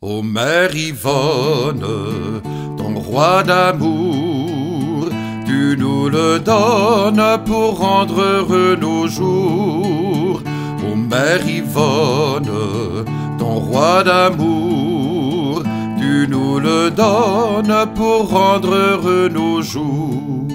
Ô mère Yvonne, ton roi d'amour, tu nous le donnes pour rendre heureux nos jours. Ô mère Yvonne, ton roi d'amour, tu nous le donnes pour rendre heureux nos jours.